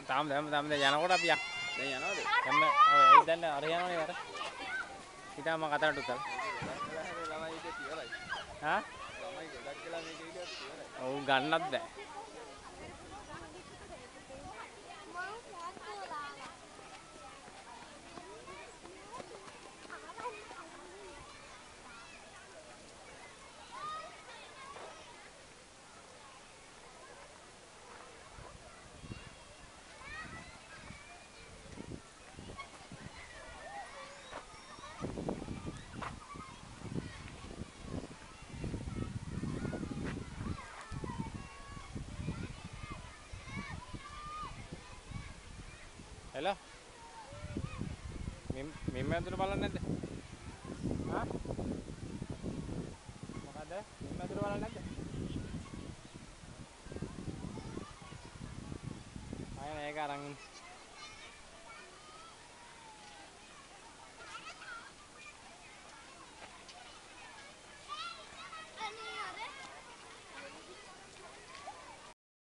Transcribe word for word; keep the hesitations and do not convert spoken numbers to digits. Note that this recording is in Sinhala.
තාම දැන් තාම දැන් යනකොට අපි යා. දැන් යනවද? දැන් ඔය ඇයි දැන් අර යනවනේ අර. හිතා මම කතාවට උත්තර. ළමයි ඉතින් ඉවරයි. හා? ළමයි ගොඩක් වෙලා මේක විදිහට ඉවරයි. ඔව් ගන්නත් බෑ. Hello. Mim mim ඇතුළ බලන්නේ නැද්ද? හා? මොකද? මම ඇතුළ බලන්නේ නැද්ද? ආයෙ මේක අරන්